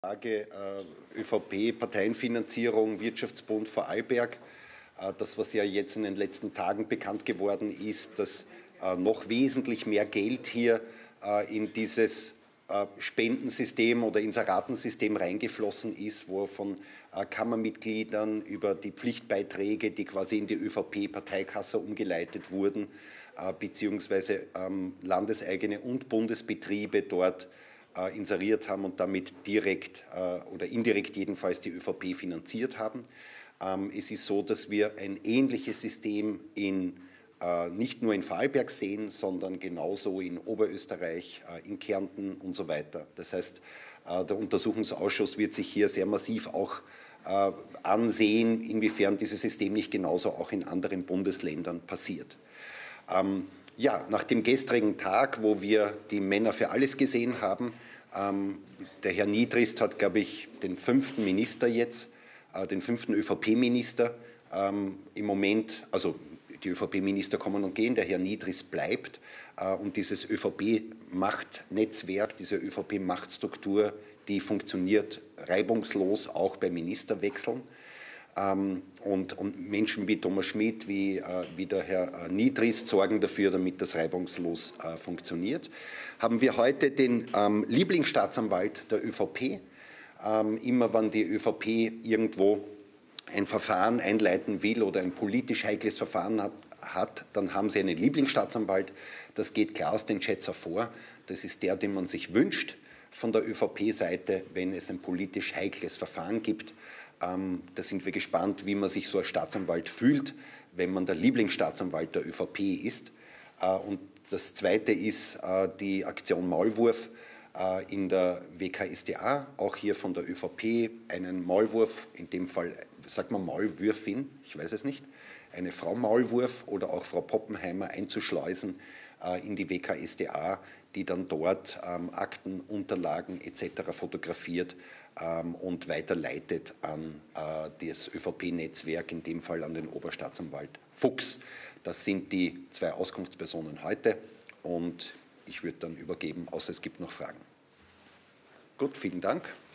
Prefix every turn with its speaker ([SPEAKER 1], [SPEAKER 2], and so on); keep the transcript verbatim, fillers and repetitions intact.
[SPEAKER 1] Frage äh, ÖVP, Parteienfinanzierung, Wirtschaftsbund Vorarlberg. Äh, das, was ja jetzt in den letzten Tagen bekannt geworden ist, dass äh, noch wesentlich mehr Geld hier äh, in dieses äh, Spendensystem oder Inseratensystem reingeflossen ist, wo von äh, Kammermitgliedern über die Pflichtbeiträge, die quasi in die ÖVP-Parteikasse umgeleitet wurden, äh, beziehungsweise ähm, landeseigene und Bundesbetriebe dort Äh, inseriert haben und damit direkt äh, oder indirekt jedenfalls die ÖVP finanziert haben. Ähm, es ist so, dass wir ein ähnliches System in, äh, nicht nur in Vorarlberg sehen, sondern genauso in Oberösterreich, äh, in Kärnten und so weiter. Das heißt, äh, der Untersuchungsausschuss wird sich hier sehr massiv auch äh, ansehen, inwiefern dieses System nicht genauso auch in anderen Bundesländern passiert. Ähm, Ja, nach dem gestrigen Tag, wo wir die Männer für alles gesehen haben, ähm, der Herr Niedrist hat, glaube ich, den fünften Minister jetzt, äh, den fünften ÖVP-Minister ähm, im Moment, also die ÖVP-Minister kommen und gehen, der Herr Niedrist bleibt äh, und dieses ÖVP-Machtnetzwerk, diese ÖVP-Machtstruktur, die funktioniert reibungslos auch bei Ministerwechseln. Ähm, und, und Menschen wie Thomas Schmidt, wie, äh, wie der Herr äh, Niedrist sorgen dafür, damit das reibungslos äh, funktioniert. Haben wir heute den ähm, Lieblingsstaatsanwalt der ÖVP. Ähm, immer wenn die ÖVP irgendwo ein Verfahren einleiten will oder ein politisch heikles Verfahren hat, hat, dann haben sie einen Lieblingsstaatsanwalt. Das geht klar aus den Chats hervor. Das ist der, den man sich wünscht von der ÖVP-Seite, wenn es ein politisch heikles Verfahren gibt. Ähm, da sind wir gespannt, wie man sich so als Staatsanwalt fühlt, wenn man der Lieblingsstaatsanwalt der ÖVP ist. Äh, und das Zweite ist äh, die Aktion Maulwurf äh, in der W K S d A, auch hier von der ÖVP, einen Maulwurf, in dem Fall sagt man Maulwürfin, ich weiß es nicht, eine Frau Maulwurf oder auch Frau Poppenheimer einzuschleusen äh, in die W K S d A, die dann dort ähm, Akten, Unterlagen et cetera fotografiert ähm, und weiterleitet an äh, das ÖVP-Netzwerk, in dem Fall an den Oberstaatsanwalt Fuchs. Das sind die zwei Auskunftspersonen heute und ich würde dann übergeben, außer es gibt noch Fragen. Gut, vielen Dank.